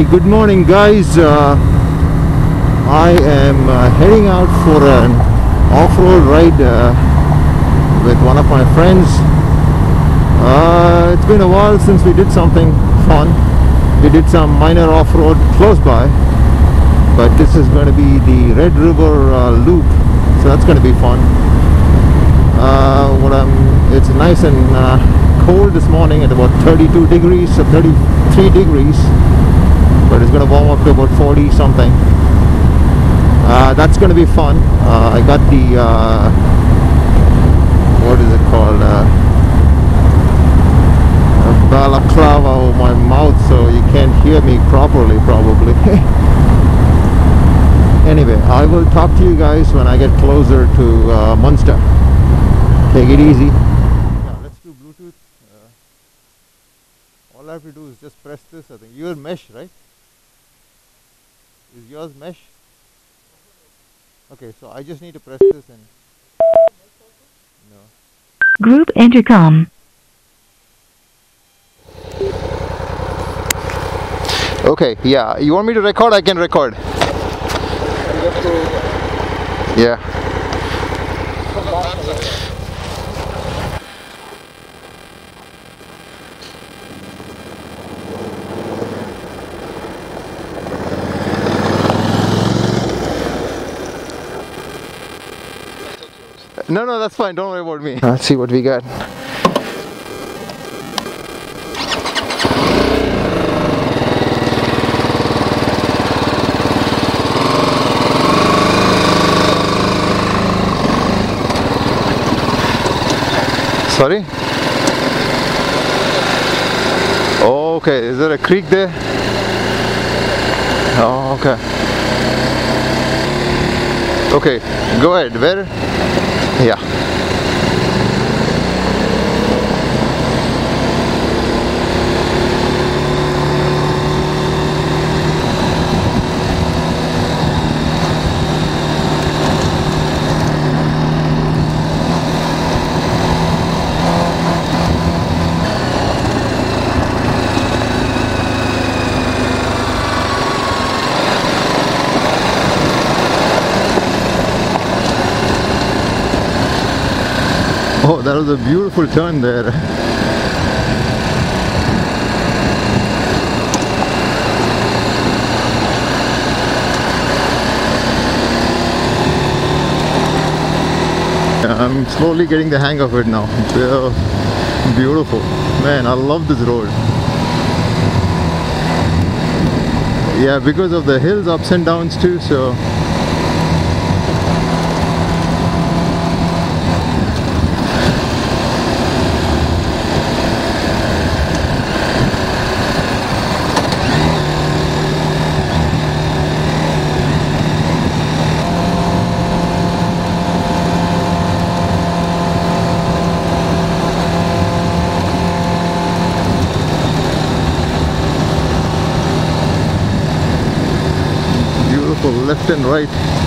Hey, good morning guys. I am heading out for an off-road ride with one of my friends. It's been a while since we did something fun. We did some minor off-road close by, but this is going to be the Red River loop, so that's going to be fun. It's nice and cold this morning at about 32 degrees or 33 degrees, but it's going to warm up to about 40 something. That's going to be fun. I got the what is it called, a balaclava over my mouth, so you can't hear me properly probably. Anyway, I will talk to you guys when I get closer to Munster. Take it easy. Yeah, let's do Bluetooth. All I have to do is just press this. I think yours mesh, right? Is yours mesh? Okay, so I just need to press this and no. Group intercom. Okay, yeah. You want me to record? I can record. Yeah. No, that's fine. Don't worry about me. Let's see what we got. Sorry? Oh, okay. Is there a creek there? Oh, okay. Okay, go ahead. Where? Yeah. Oh, that was a beautiful turn there. I'm slowly getting the hang of it now. Beautiful. Man, I love this road. Yeah, because of the hills, ups and downs too, so left and right.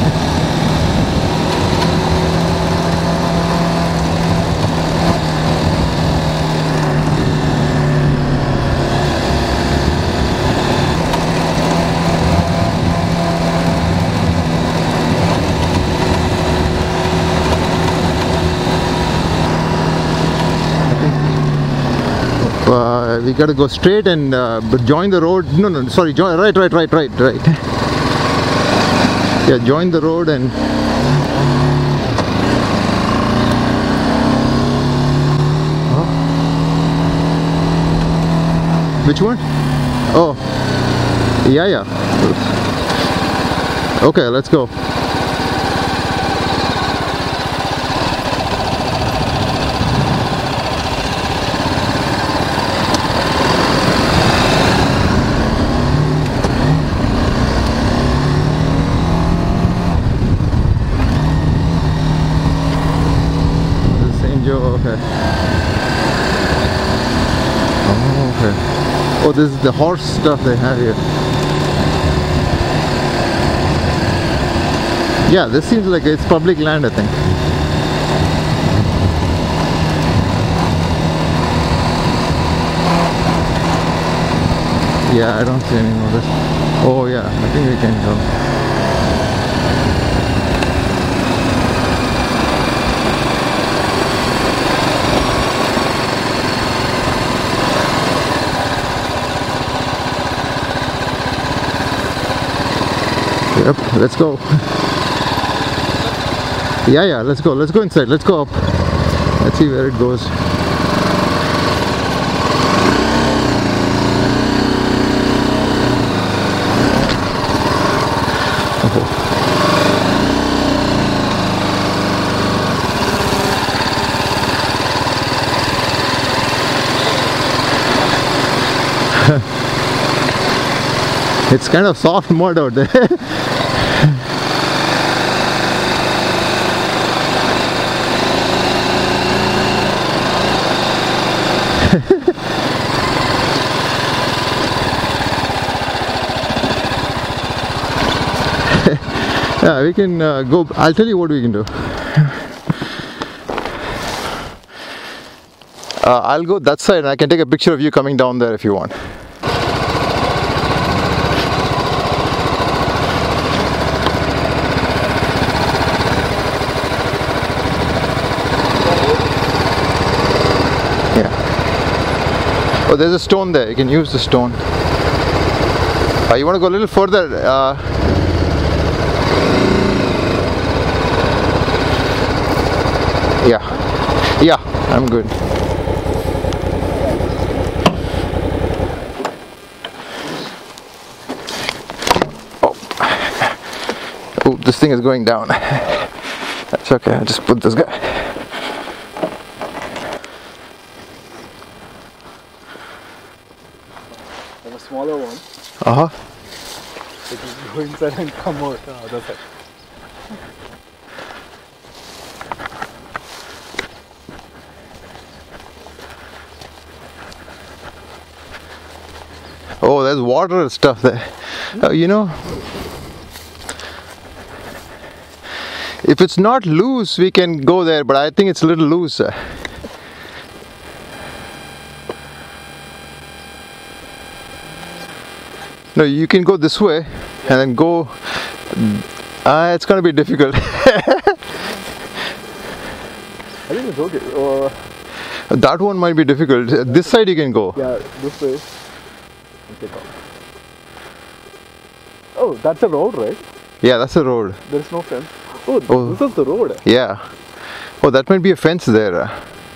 We got to go straight and join the road. No, sorry, join right. Yeah, join the road and which one? Oh, yeah. Okay, let's go. Okay. Oh, okay. Oh, this is the horse stuff they have here. Yeah, this seems like it's public land, I think. Yeah, I don't see any notice. Oh yeah, I think we can go. Yep, let's go. Yeah, let's go. Let's go inside. Let's go up. Let's see where it goes. It's kind of soft mud out there. Yeah, we can go. I'll tell you what we can do. I'll go that side and I can take a picture of you coming down there if you want. Yeah. Oh, there's a stone there. You can use the stone. You want to go a little further? Yeah, I'm good. Oh, this thing is going down. That's okay, I'll just put this guy. There's a smaller one. So just go inside and come out the other side. Oh, there's water and stuff there. You know, if it's not loose, we can go there, but I think it's a little loose. No, you can go this way and then go. It's gonna be difficult. I think it's okay. That one might be difficult. This side you can go. Yeah, this way. Okay, go. Oh, that's a road, right? Yeah, that's the road. There's no fence. Oh, this is the road. Yeah. Oh, that might be a fence there.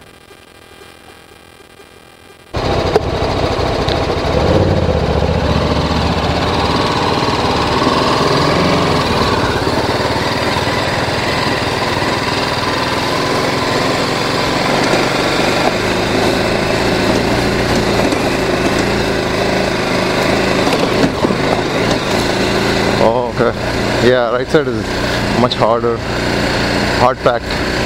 Yeah, right side is much harder, hard packed.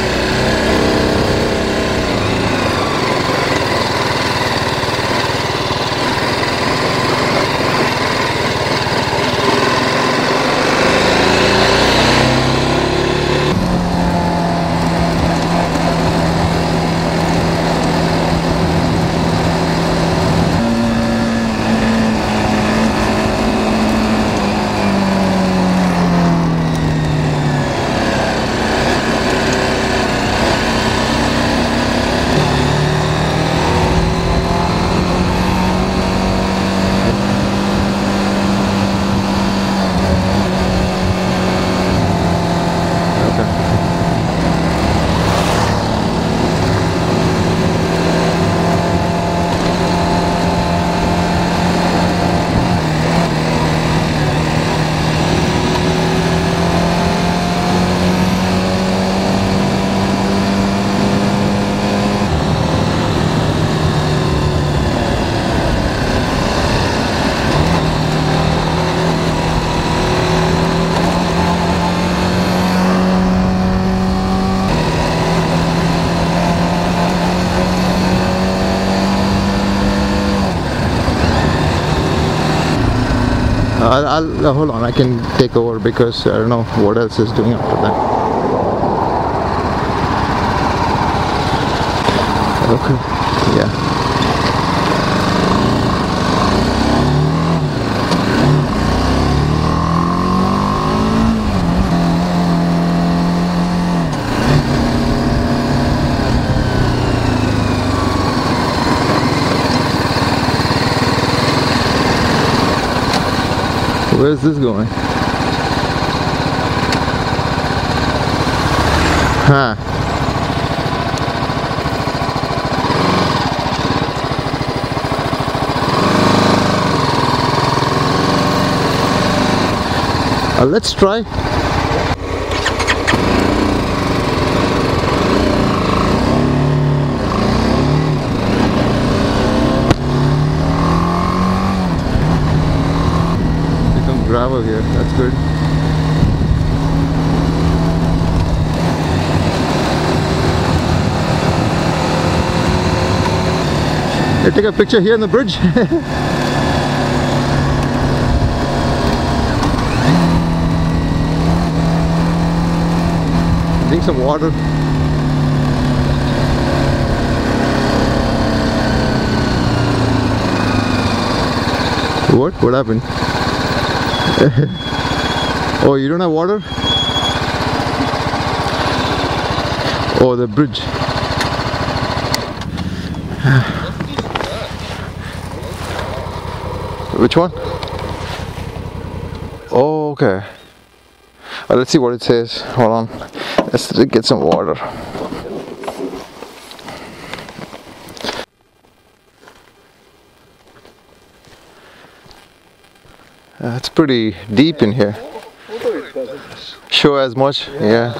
I'll hold on. I can take over because I don't know what else is doing after that. Okay. Yeah. Where's this going? Huh. Let's try. Become gravel here. That's good. Hey, take a picture here on the bridge. Drink some water. What? What happened? Oh, you don't have water? Oh, the bridge. Which one? Oh, okay. Let's see what it says. Hold on. Let's get some water. It's pretty deep in here. Show as much? Yeah.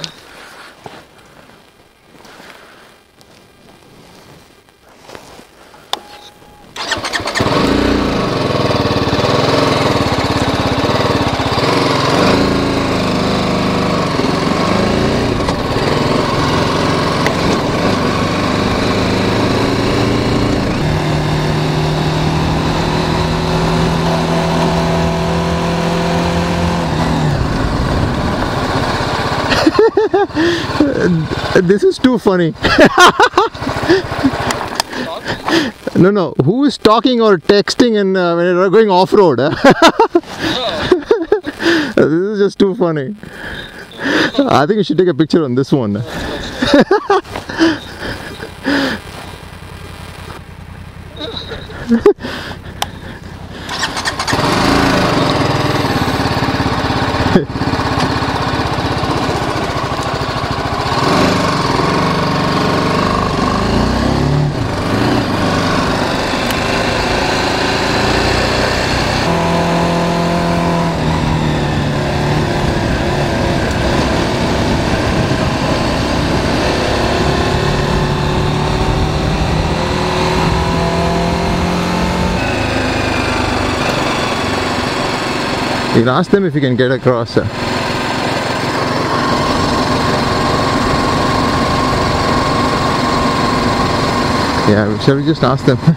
This is too funny. No. Who is talking or texting and when you're going off-road? This is just too funny. I think you should take a picture on this one. You can ask them if you can get across. Yeah, shall we just ask them?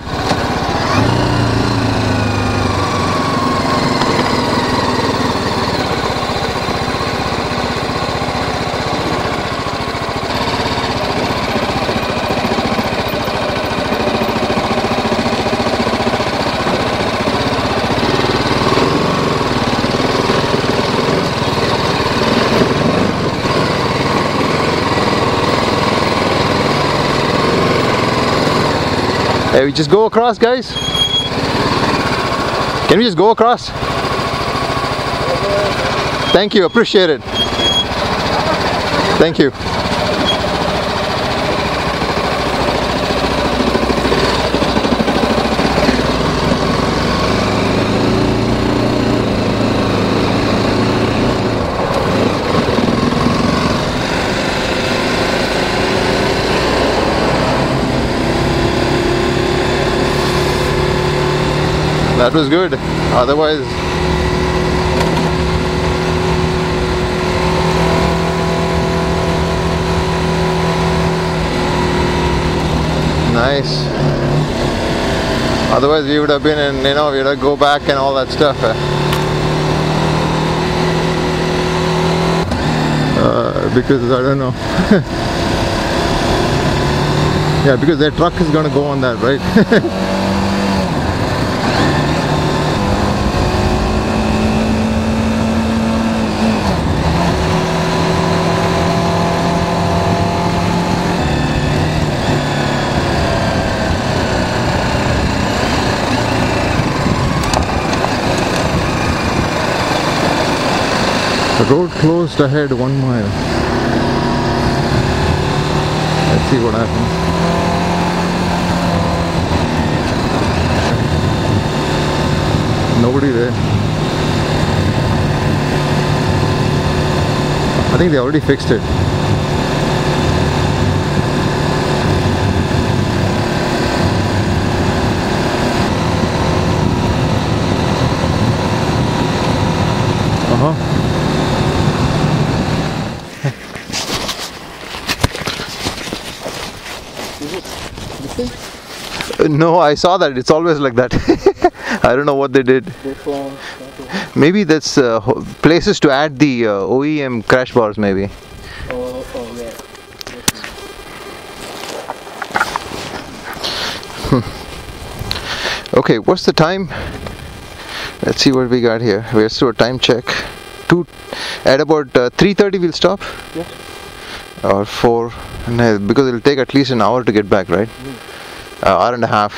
Hey, we just go across, guys? Can we just go across? Thank you, appreciate it. Thank you. That was good. Otherwise, nice. Otherwise, we would have been in, we would have go back and all that stuff. Because I don't know. Yeah, because their truck is gonna go on that, right? Road closed ahead 1 mile. Let's see what happens. Nobody there. I think they already fixed it. No, I saw that. It's always like that. I don't know what they did. This one. Maybe that's places to add the OEM crash bars, maybe. Oh, yeah. Okay, what's the time? Let's see what we got here. We'll do a time check. At about 3:30 we'll stop? Yeah. Or 4, because it'll take at least an hour to get back, right? Hour and a half.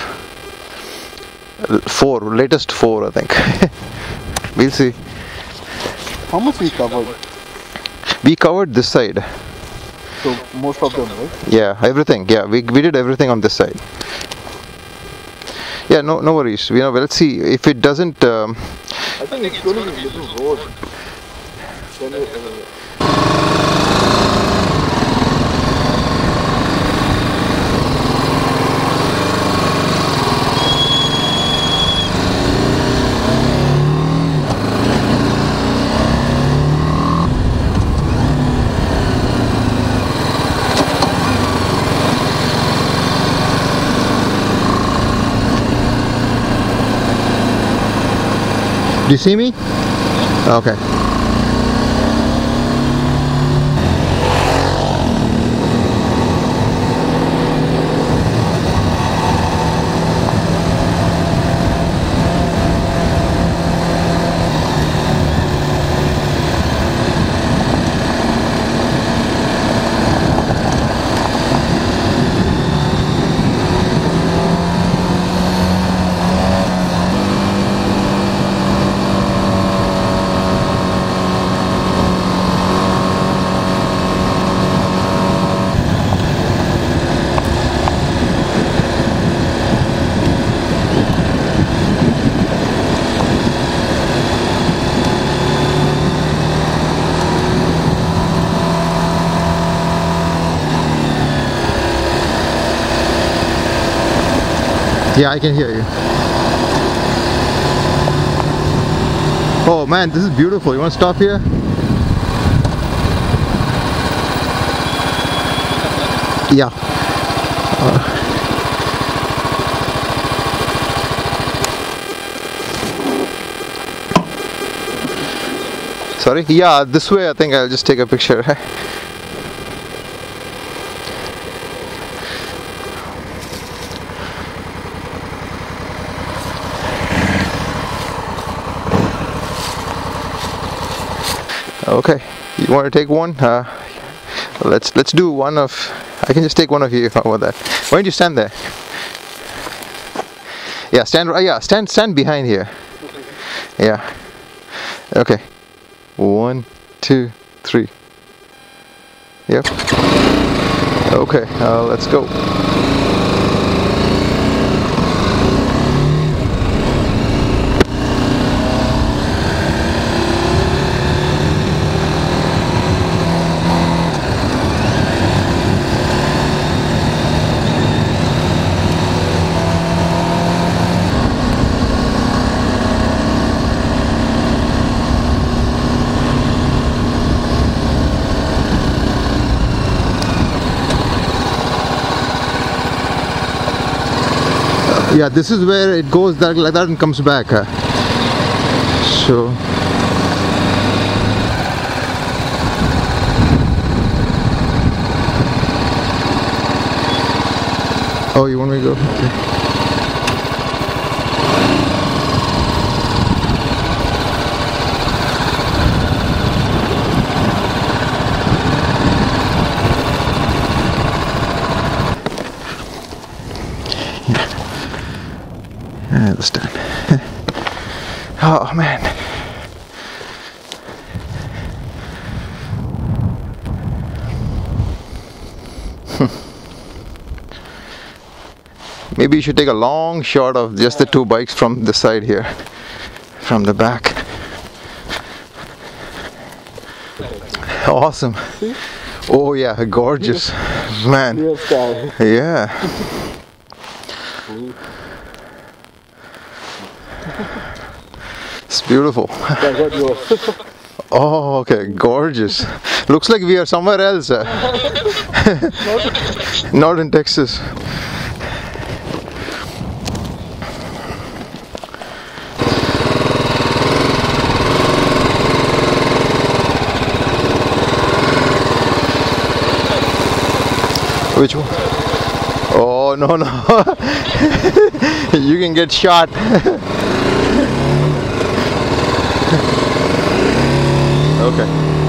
4, latest 4 I think. We'll see. How much we covered? We covered this side. So most of them, right? Yeah, everything. Yeah, we did everything on this side. Yeah, no worries. Let's see if it doesn't. I think it's going to be a little road. Do you see me? Okay. Yeah, I can hear you. Oh man, this is beautiful. You want to stop here? Yeah. Sorry? Yeah, this way I think I'll just take a picture. Okay, you want to take one? Let's do one of. I can just take one of you. How about that? Why don't you stand there? Yeah, stand behind here. Yeah. Okay. 1, 2, 3. Yep. Okay. Let's go. Yeah, this is where it goes like that and comes back. So oh, you want me to go? Okay. I understand. Oh man. Maybe you should take a long shot of just the two bikes from the side here, from the back. Awesome. Oh yeah, gorgeous, man. Real sky. Yeah. It's beautiful. I got yours. Oh, okay, gorgeous. Looks like we are somewhere else. Not in Texas. Which one? Oh, no, no. You can get shot. Okay.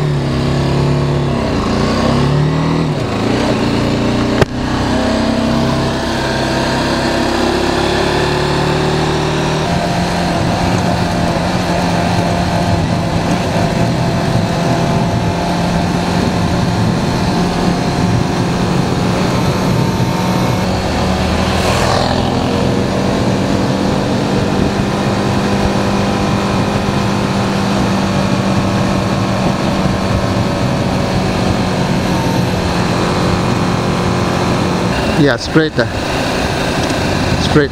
Yeah, straight. Straight.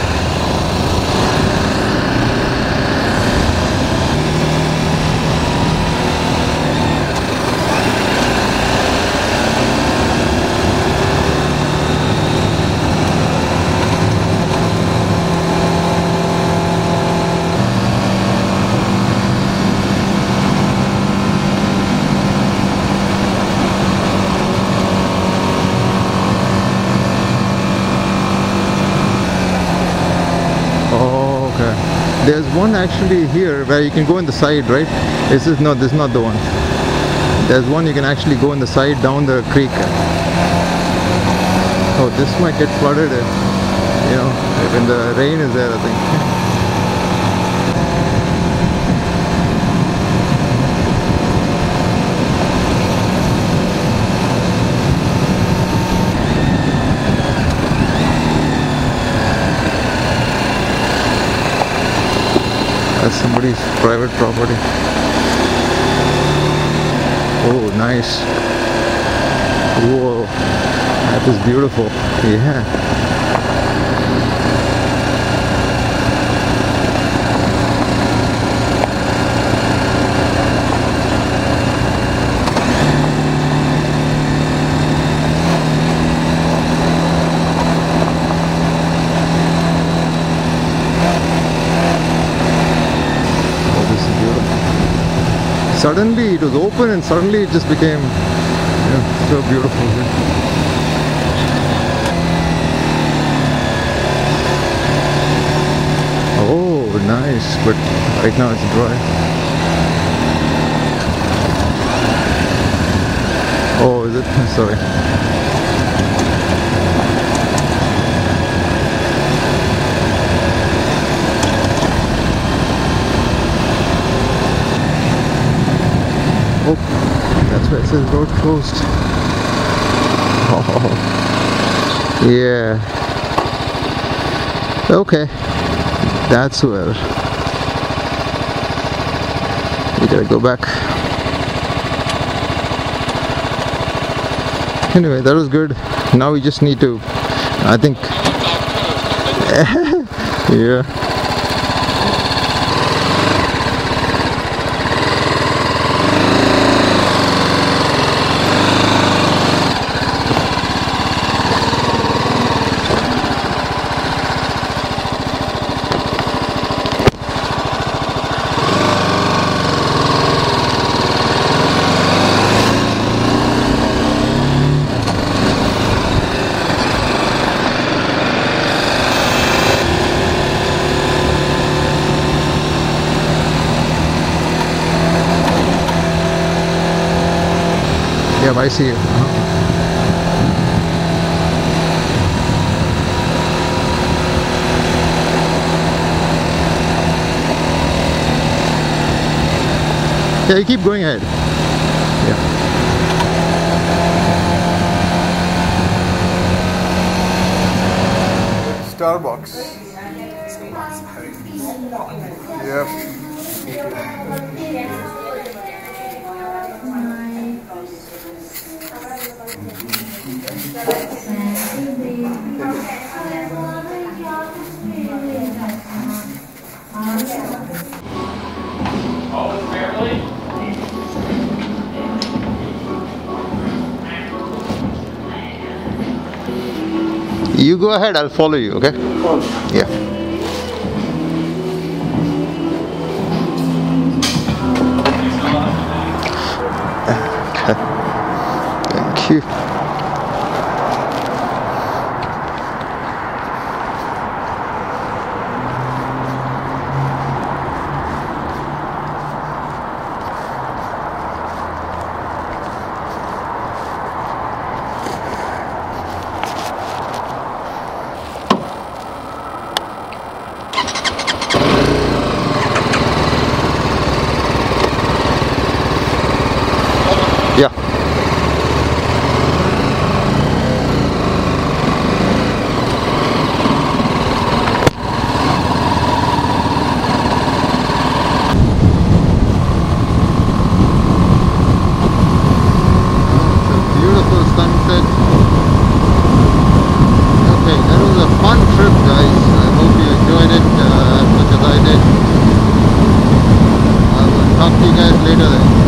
There's one actually here where you can go in the side, right? This is not the one. There's one you can actually go in the side down the creek. Oh, this might get flooded if, you know, when the rain is there, I think. That's somebody's private property. Oh, nice. Whoa, that is beautiful. Yeah. Suddenly it was open and suddenly it just became, you know, so beautiful here. Oh, nice, but right now it's dry. Oh, is it? Sorry. Oh, that's why it says road closed. Oh, yeah. Okay, that's where we gotta go back. Anyway, that was good. Now we just need to, I think, yeah. Yeah, I see you. Yeah, you keep going ahead. Yeah. Starbucks. Yep. You go ahead, I'll follow you, okay? Yeah. Thank you. Yeah. Beautiful sunset. Okay, that was a fun trip, guys. I hope you enjoyed it as much as I did. I will talk to you guys later then.